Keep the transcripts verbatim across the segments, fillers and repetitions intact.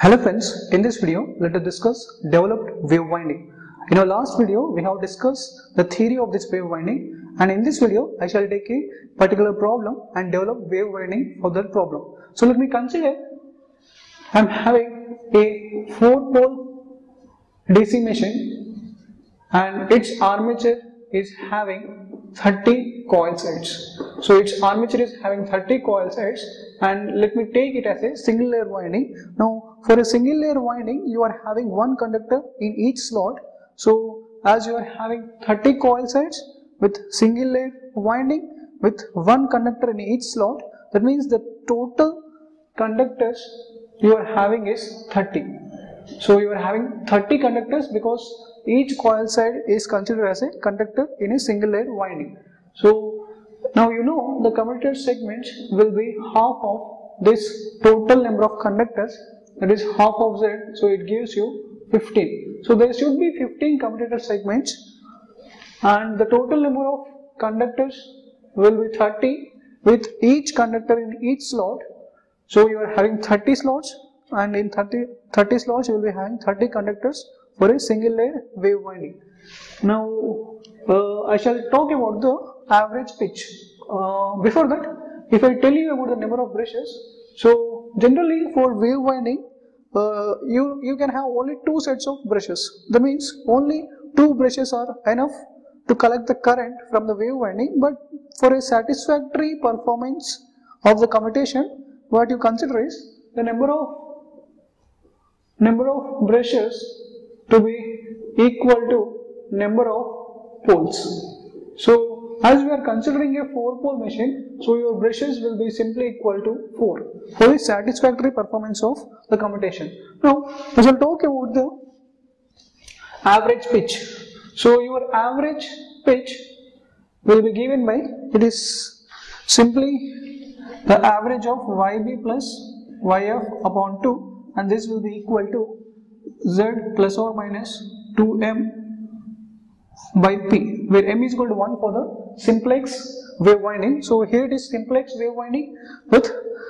Hello friends, in this video let us discuss developed wave winding. In our last video we have discussed the theory of this wave winding, and in this video I shall take a particular problem and develop wave winding for that problem. So let me consider I am having a four pole D C machine and its armature is having thirty coil sides. So its armature is having thirty coil sides, and let me take it as a single layer winding. Now for a single layer winding you are having one conductor in each slot. So as you are having thirty coil sides with single layer winding with one conductor in each slot, that means the total conductors you are having is thirty. So you are having thirty conductors because each coil side is considered as a conductor in a single layer winding. So now you know the commutator segment will be half of this total number of conductors, that is half of Z, so it gives you fifteen. So there should be fifteen commutator segments and the total number of conductors will be thirty with each conductor in each slot. So you are having thirty slots, and in thirty, thirty slots you will be having thirty conductors for a single layer wave winding. Now uh, I shall talk about the average pitch. Uh, before that, if I tell you about the number of brushes, so generally for wave winding uh, you, you can have only two sets of brushes. That means only two brushes are enough to collect the current from the wave winding, but for a satisfactory performance of the commutation, what you consider is the number of number of brushes to be equal to number of poles. So as we are considering a four pole machine, so your brushes will be simply equal to four for a satisfactory performance of the commutation. Now we shall talk about the average pitch. So your average pitch will be given by, it is simply the average of Y B plus Y F upon two, and this will be equal to Z plus or minus two M by P, where M is equal to one for the simplex wave winding. So here it is simplex wave winding with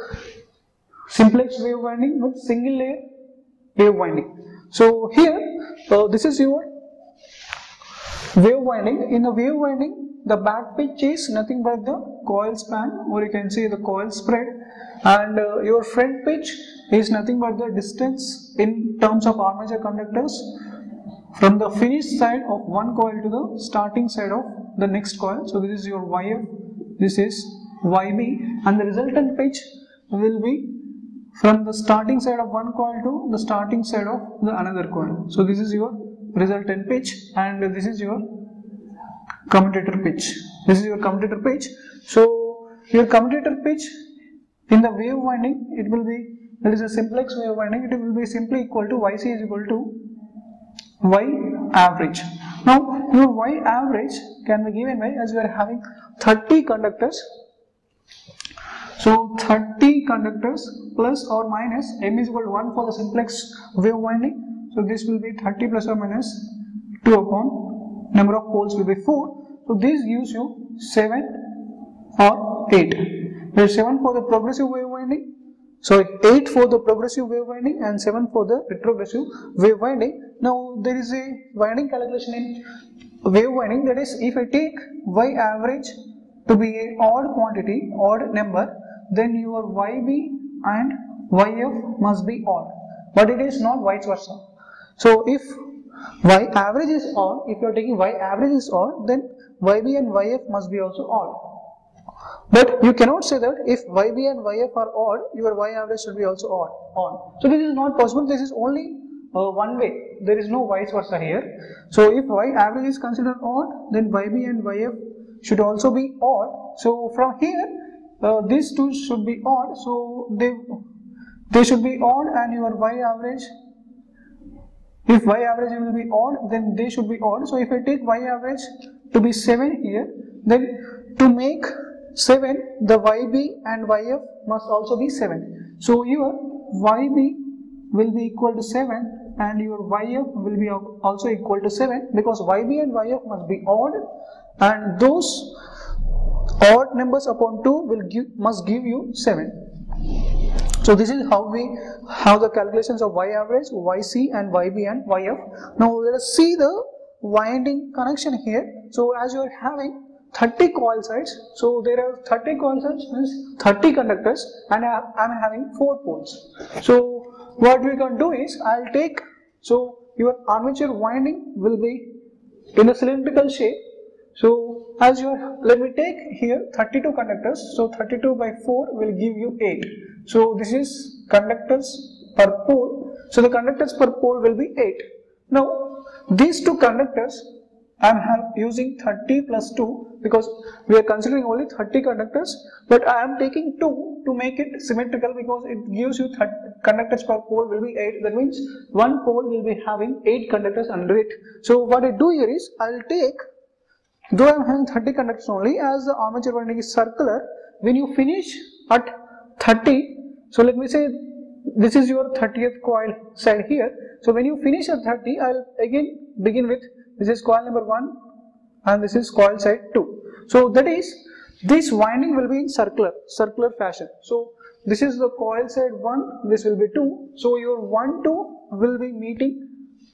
simplex wave winding with single layer wave winding. So here uh, this is your wave winding. In the wave winding, the back pitch is nothing but the coil span, or you can say the coil spread, and uh, your front pitch is nothing but the distance in terms of armature conductors from the finished side of one coil to the starting side of the next coil. So this is your Y F, this is Y B, and the resultant pitch will be from the starting side of one coil to the starting side of the another coil. So this is your resultant pitch, and this is your commutator pitch. This is your commutator pitch. So your commutator pitch in the wave winding, it will be, that is a simplex wave winding, it will be simply equal to Y C is equal to Y average. Now your Y average can be given by, as we are having thirty conductors, so thirty conductors plus or minus M is equal to one for the simplex wave winding. So this will be thirty plus or minus two upon number of poles will be four. So this gives you seven or eight. There is seven for the progressive wave winding, so eight for the progressive wave winding and seven for the retrogressive wave winding. Now there is a winding calculation in wave winding, that is, if I take Y average to be an odd quantity, odd number, then your Y B and Y F must be odd, but it is not vice versa. So if Y average is odd, if you are taking Y average is odd, then Y B and Y F must be also odd. But you cannot say that if Y B and Y F are odd, your Y average should be also odd. odd. So this is not possible. This is only uh, one way. There is no vice versa here. So if Y average is considered odd, then Y B and Y F should also be odd. So from here, uh, these two should be odd. So they they should be odd, and your Y average, if Y average will be odd, then they should be odd. So if I take Y average to be seven here, then to make seven, the Y B and Y F must also be seven. So your Y B will be equal to seven and your Y F will be also equal to seven, because Y B and Y F must be odd, and those odd numbers upon two will give must give you seven. So this is how we have the calculations of Y average, Y C and Y B and Y F. Now let us see the winding connection here. So as you are having thirty coil sides, so there are thirty coil sides means thirty conductors, and I am having four poles. So what we can do is I'll take, so your armature winding will be in a cylindrical shape. So as you are, let me take here thirty-two conductors, so thirty-two by four will give you eight. So this is conductors per pole, so the conductors per pole will be eight. Now these two conductors I am using thirty plus two because we are considering only thirty conductors, but I am taking two to make it symmetrical because it gives you thirty conductors per pole will be eight. That means one pole will be having eight conductors under it. So what I do here is I will take, though I am having thirty conductors only, as the armature winding is circular, when you finish at thirty, so let me say this is your thirtieth coil side here. So when you finish at thirty, I will again begin with, this is coil number one and this is coil side two. So that is, this winding will be in circular, circular fashion. So this is the coil side one, this will be two. So your one, two will be meeting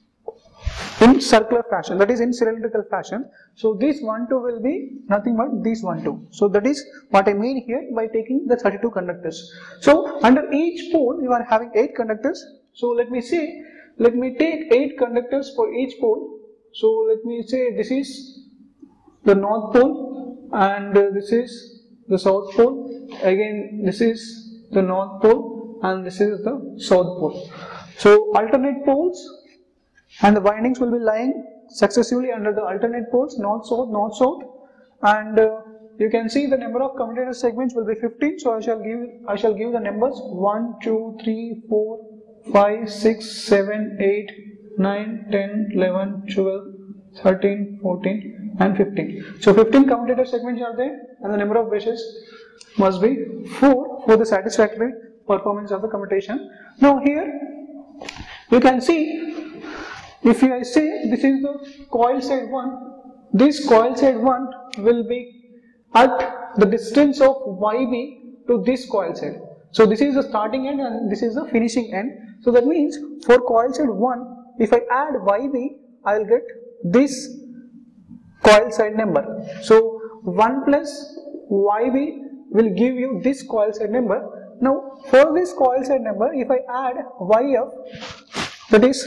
in circular fashion, that is in cylindrical fashion. So this one, two will be nothing but this one, two. So that is what I mean here by taking the thirty-two conductors. So under each pole you are having eight conductors. So let me say, let me take eight conductors for each pole. So let me say this is the north pole and this is the south pole. Again this is the north pole and this is the south pole. So alternate poles, and the windings will be lying successively under the alternate poles, north, south, north, south, and uh, you can see the number of commutator segments will be fifteen. So I shall give I shall give the numbers one, two, three, four, five, six, seven, eight, nine, ten, eleven, twelve, thirteen, fourteen, and fifteen. So fifteen commutator segments are there, and the number of brushes must be four for the satisfactory performance of the commutation. Now here you can see, if I say this is the coil side one, this coil side one will be at the distance of Y B to this coil side. So this is the starting end and this is the finishing end. So that means for coil side one, if I add Y B, I will get this coil side number. So one plus Y B will give you this coil side number. Now for this coil side number, if I add Y F, that is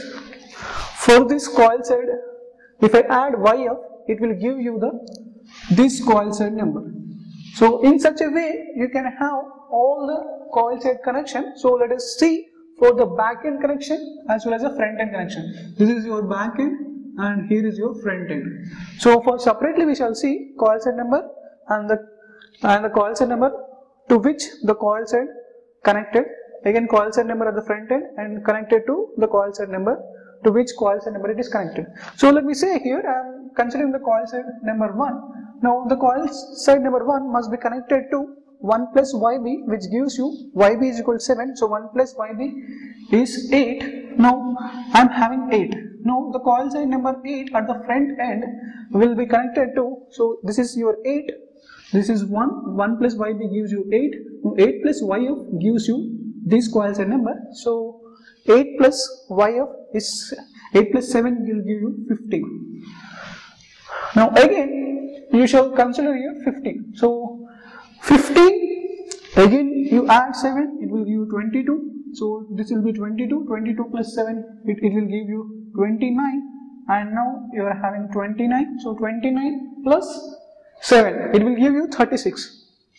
for this coil side, if I add Y F, it will give you the this coil side number. So in such a way, you can have all the coil side connection. So let us see for the back end connection as well as the front end connection. This is your back end and here is your front end. So for separately we shall see coil side number and the and the coil side number to which the coil side connected. Again coil side number at the front end and connected to the coil side number to which coil side number it is connected. So let me say here I am considering the coil side number one. Now the coil side number one must be connected to one plus Y B, which gives you Y B is equal to seven. So one plus Y B is eight. Now I am having eight. Now the coil side number eight at the front end will be connected to, so this is your eight, this is one, one plus Y B gives you eight. Now eight plus Y F gives you this coil side number. So eight plus Y F is eight plus seven will give you fifteen. Now again you shall consider here fifteen. So fifteen, again you add seven, it will give you twenty-two. So this will be twenty-two, twenty-two plus seven, it, it will give you twenty-nine, and now you are having twenty-nine. So twenty-nine plus seven, it will give you thirty-six.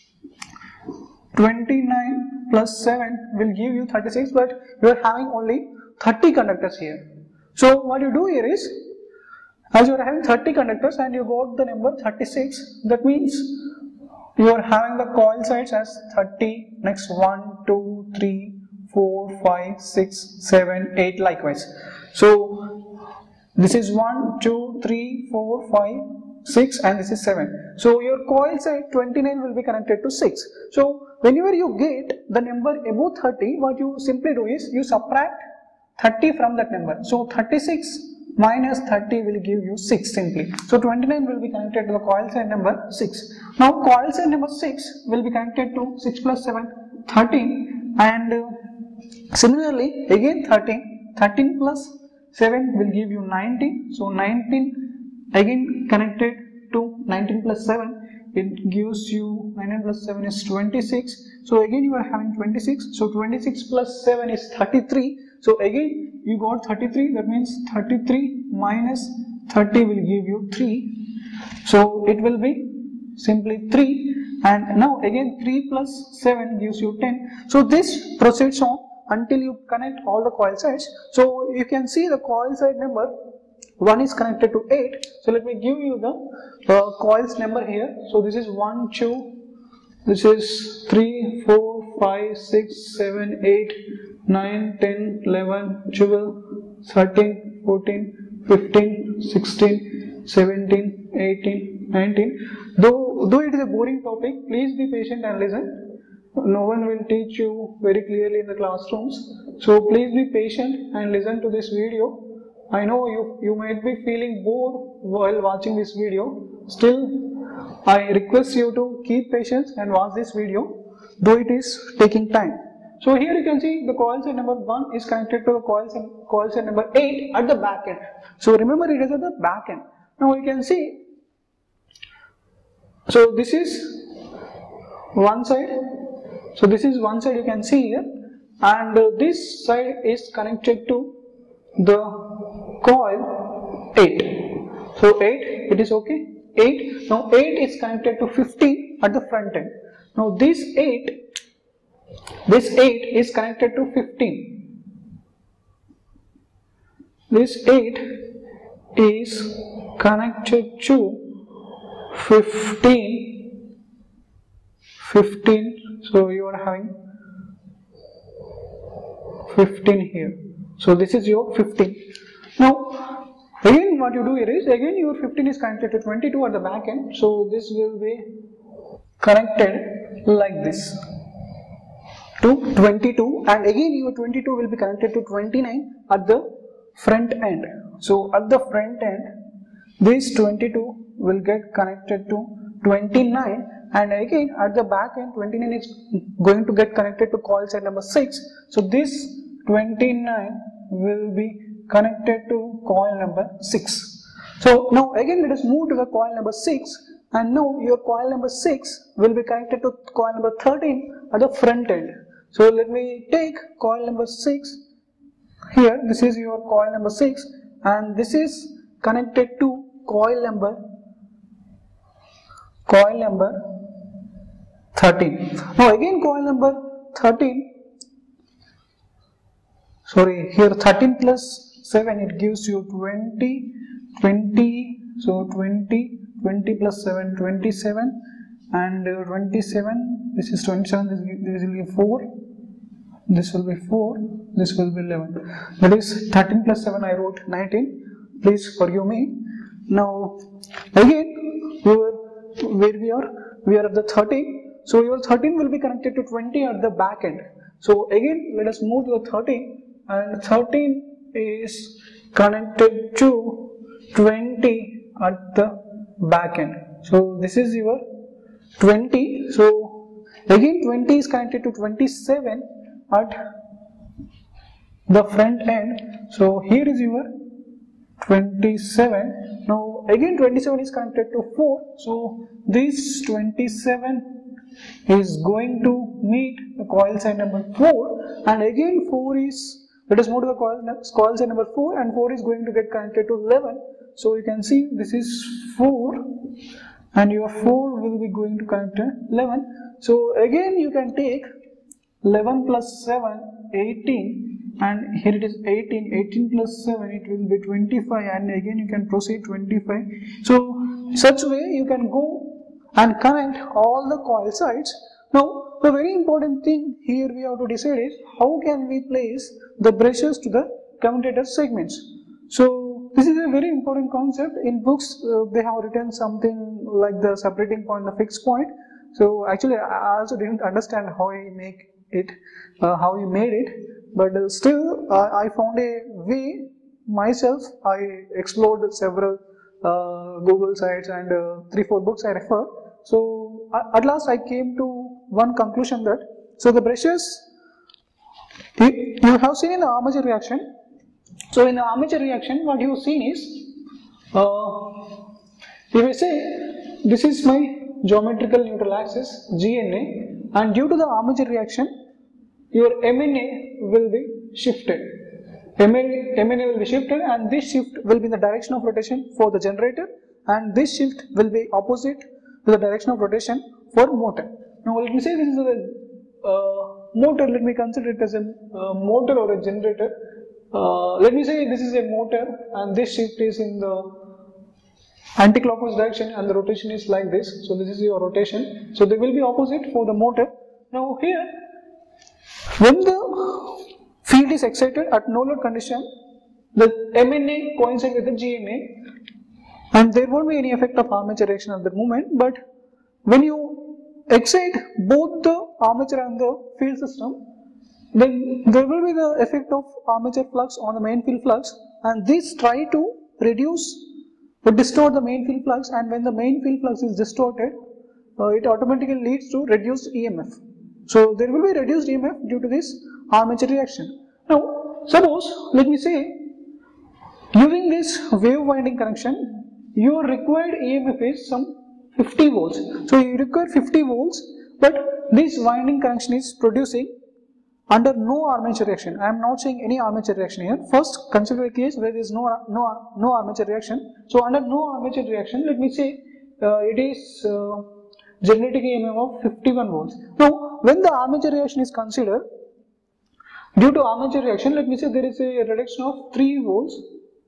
twenty-nine plus seven will give you thirty-six, but you are having only thirty conductors here. So what you do here is, as you are having thirty conductors and you got the number thirty-six, that means you are having the coil sides as thirty, next one, two, three, four, five, six, seven, eight likewise. So this is one, two, three, four, five, six, and this is seven. So your coil side twenty-nine will be connected to six. So whenever you get the number above thirty, what you simply do is you subtract thirty from that number. So thirty-six minus thirty will give you six simply. So twenty-nine will be connected to the coil side number six. Now coil side number six will be connected to six plus seven, thirteen, and uh, similarly again thirteen, thirteen plus seven will give you nineteen, so nineteen again connected to nineteen plus seven, it gives you nineteen plus seven is twenty-six, so again you are having twenty-six, so twenty-six plus seven is thirty-three, so again you got thirty-three, that means thirty-three minus thirty will give you three, so it will be simply three, and now again three plus seven gives you ten, so this proceeds on until you connect all the coil sides. So you can see the coil side number one is connected to eight, so let me give you the uh, coils number here. So this is one, two, this is three, four, five, six, seven, eight, nine, ten, eleven, twelve, thirteen, fourteen, fifteen, sixteen, seventeen, eighteen, nineteen. Though, though it is a boring topic, please be patient and listen. No one will teach you very clearly in the classrooms, so please be patient and listen to this video. I know you, you might be feeling bored while watching this video, still I request you to keep patience and watch this video, though it is taking time. So here you can see the coil set number one is connected to the coil set, coil set number eight at the back end. So remember it is at the back end. Now you can see, so this is one side, so this is one side you can see here, and uh, this side is connected to the coil eight. So eight, it is okay, eight. Now eight is connected to fifteen at the front end. Now this eight, this eight is connected to fifteen. This eight is connected to fifteen, fifteen, so you are having fifteen here. So this is your fifteen. Now again what you do here is, again your fifteen is connected to twenty-two at the back end, so this will be connected like this to twenty-two, and again your twenty-two will be connected to twenty-nine at the front end. So at the front end this twenty-two will get connected to twenty-nine, and again at the back end twenty-nine is going to get connected to coil set number six, so this twenty-nine will be connected to coil number six. So now again let us move to the coil number six, and now your coil number six will be connected to coil number thirteen at the front end. So let me take coil number six here, this is your coil number six, and this is connected to coil number coil number thirteen. Now again coil number thirteen, sorry, here thirteen plus seven, it gives you twenty, twenty, so twenty, twenty plus seven, twenty-seven, and uh, twenty-seven, this is twenty-seven, this, this will be four, this will be four, this will be eleven, that is thirteen plus seven, I wrote nineteen, please forgive me. Now again we were, where we are, we are at the thirteen, so your thirteen will be connected to twenty at the back end. So again let us move to the thirteen, and thirteen is connected to twenty at the back end. So this is your twenty, so again twenty is connected to twenty-seven at the front end, so here is your twenty-seven. Now again twenty-seven is connected to four, so this twenty-seven is going to meet the coil side number four, and again four is, let us move to the coil, coil side number four, and four is going to get connected to eleven, so you can see this is four, and your four will be going to connect to eleven, so again you can take eleven plus seven, eighteen, and here it is eighteen, eighteen plus seven, it will be twenty-five, and again you can proceed twenty-five. So such way you can go and connect all the coil sides. Now the very important thing here we have to decide is, how can we place the brushes to the commutator segments. So this is a very important concept. In books uh, they have written something like the separating point, the fixed point. So actually I also didn't understand how he make it, uh, how he made it, but uh, still uh, I found a way myself. I explored several uh, Google sites and uh, three four books I referred. So uh, at last I came to one conclusion that, so the brushes You, you have seen in the armature reaction. So in the armature reaction, what you have seen is, uh, if I say this is my geometrical neutral axis G N A, and due to the armature reaction, your M N A will be shifted. M N A will be shifted, and this shift will be in the direction of rotation for the generator, and this shift will be opposite to the direction of rotation for motor. Now let me say this is a uh, motor. Let me consider it as a uh, motor or a generator. Uh, let me say this is a motor, and this shift is in the anti-clockwise direction, and the rotation is like this. So this is your rotation. So they will be opposite for the motor. Now here, when the field is excited at no load condition, the M N A coincides with the G N A, and there won't be any effect of armature reaction at the moment. But when you excite both the armature and the field system, then there will be the effect of armature flux on the main field flux, and this try to reduce or distort the main field flux, and when the main field flux is distorted, uh, it automatically leads to reduced E M F. So there will be reduced E M F due to this armature reaction. Now suppose, let me say, using this wave winding connection, your required E M F is some fifty volts. So you require fifty volts, but this winding connection is producing under no armature reaction. I am not saying any armature reaction here. First, consider a case where there is no no no armature reaction. So under no armature reaction, let me say uh, it is uh, generating E M F of fifty-one volts. Now, when the armature reaction is considered, due to armature reaction, let me say there is a reduction of three volts.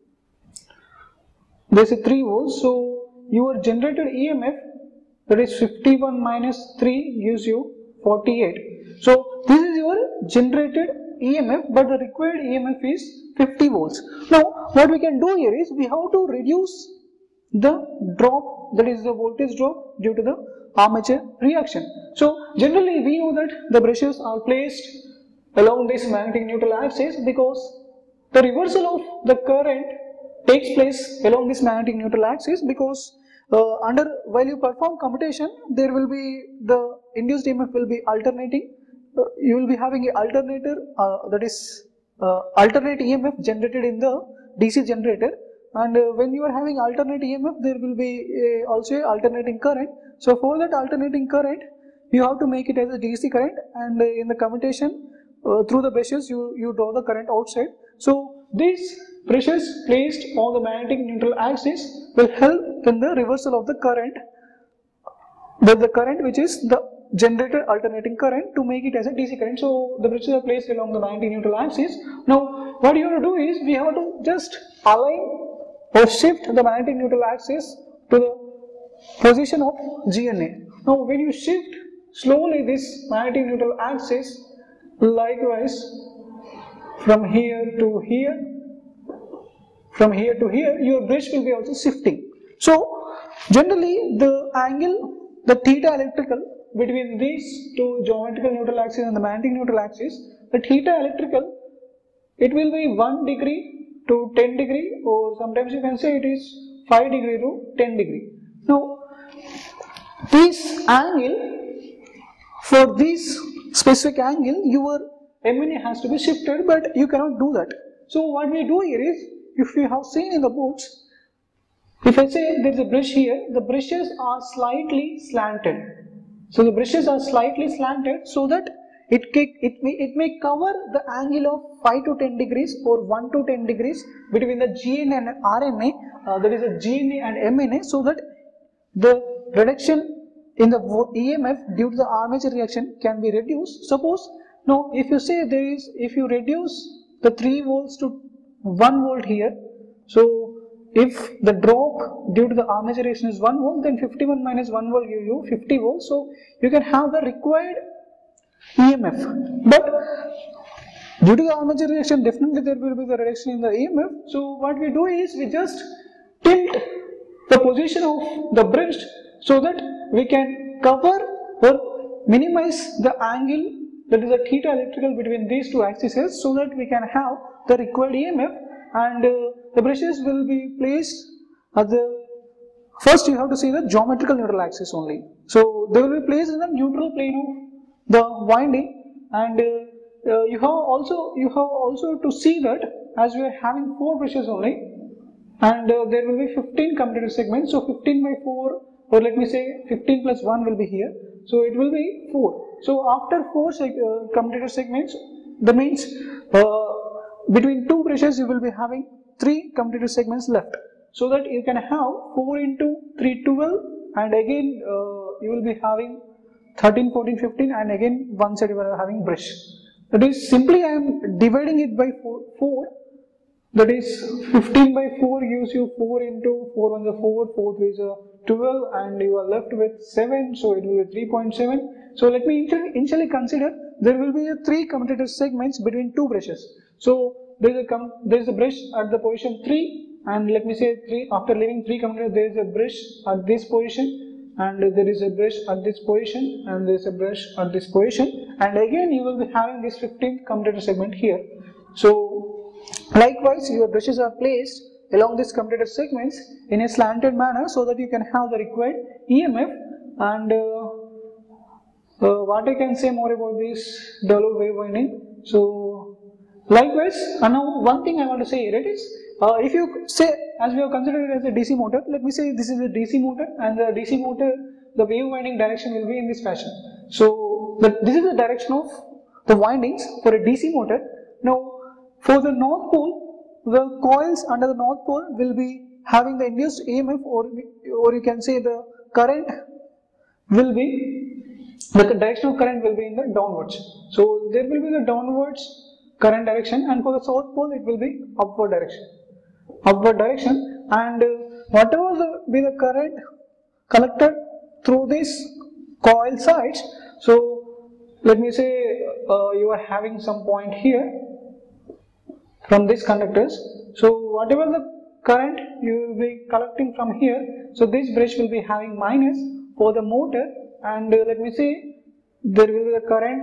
There is a three volts. So your generated E M F, that is fifty-one minus three, gives you forty-eight. So this is your generated E M F, but the required E M F is fifty volts. Now what we can do here is, we have to reduce the drop, that is the voltage drop due to the armature reaction. So generally we know that the brushes are placed along this magnetic neutral axis, because the reversal of the current takes place along this magnetic neutral axis, because uh, under while you perform commutation, there will be the induced E M F will be alternating. Uh, you will be having an alternator, uh, that is uh, alternate E M F generated in the D C generator, and uh, when you are having alternate E M F, there will be uh, also alternating current. So for that alternating current, you have to make it as a D C current, and uh, in the commutation uh, through the brushes, you, you draw the current outside. So these brushes placed on the magnetic neutral axis will help in the reversal of the current, the, the current which is the generated alternating current, to make it as a D C current. So the brushes are placed along the magnetic neutral axis. Now what you have to do is, we have to just align or shift the magnetic neutral axis to the position of G N A. Now when you shift slowly this magnetic neutral axis, likewise from here to here, from here to here, your brush will be also shifting. So generally the angle, the theta electrical between these two geometrical neutral axis and the magnetic neutral axis, the theta electrical, it will be one degree to ten degree, or sometimes you can say it is five degree to ten degree. Now this angle, for this specific angle, your M N A has to be shifted, but you cannot do that. So what we do here is, if you have seen in the books, if I say there is a brush here, the brushes are slightly slanted. So the brushes are slightly slanted, so that it, it, may, it may cover the angle of five to ten degrees or one to ten degrees between the G N A and R M A, uh, that is a G N A and M N A, so that the reduction in the E M F due to the armature reaction can be reduced. Suppose, now if you say there is, if you reduce the three volts to one volt here, so if the drop due to the armature reaction is one volt, then fifty-one minus one volt gives you fifty volts. So you can have the required E M F. But due to the armature reaction, definitely there will be the reduction in the E M F. So what we do is, we just tilt the position of the brush so that we can cover or minimize the angle, that is the theta electrical between these two axes, so that we can have the required E M F, and uh, the brushes will be placed at the, first you have to see the geometrical neutral axis only. So they will be placed in the neutral plane of the winding, and uh, uh, you have also you have also to see that as we are having four brushes only, and uh, there will be fifteen commutator segments. So fifteen by four, or let me say fifteen plus one will be here. So it will be four. So after four seg uh, commutator segments, that means uh, between two brushes you will be having three commutator segments left. So that you can have four into three, twelve, and again uh, you will be having thirteen, fourteen, fifteen, and again one side you are having brush. That is simply I am dividing it by four. four. That is fifteen by four gives you four into four ones are four, four threes are twelve, and you are left with seven, so it will be three point seven. So let me initially consider there will be a three commutator segments between two brushes. So there is a com there is a brush at the position three, and let me say three. After leaving three commutator, there is a brush at this position, and there is a brush at this position, and there is a brush at this position, and again you will be having this fifteenth commutator segment here. So likewise, your brushes are placed along these commutator segments in a slanted manner so that you can have the required E M F. And uh, uh, what I can say more about this developed wave winding. So likewise, and now one thing I want to say here, it is uh, if you say, as we have considered it as a D C motor, let me say this is a D C motor, and the D C motor, the wave winding direction will be in this fashion. So the, this is the direction of the windings for a D C motor. Now for the north pole, the coils under the north pole will be having the induced E M F, or, or you can say the current will be, the direction of current will be in the downwards. So there will be the downwards current direction, and for the south pole it will be upward direction. Upward direction, and uh, whatever the, be the current collected through these coil sides. So let me say uh, you are having some point here from these conductors. So whatever the current you will be collecting from here, so this brush will be having minus for the motor, and uh, let me say there will be the current,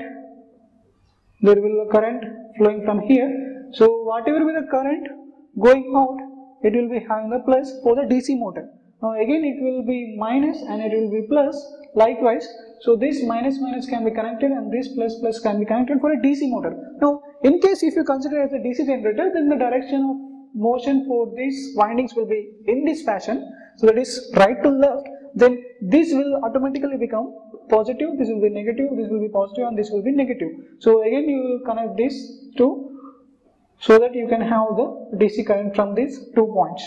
there will be the current flowing from here. So whatever be the current going out, it will be having the plus for the D C motor. Now again it will be minus and it will be plus likewise. So this minus minus can be connected, and this plus plus can be connected for a D C motor. Now in case if you consider as a D C generator, then the direction of motion for these windings will be in this fashion. So that is right to left. Then this will automatically become positive, this will be negative, this will be positive, and this will be negative. So again you will connect these two so that you can have the D C current from these two points.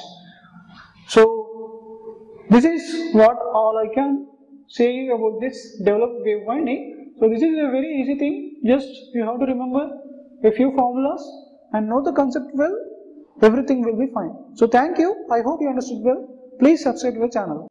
So this is what all I can say about this developed wave winding. So this is a very easy thing, just you have to remember a few formulas and know the concept well, everything will be fine. So thank you, I hope you understood well. Please subscribe to the channel.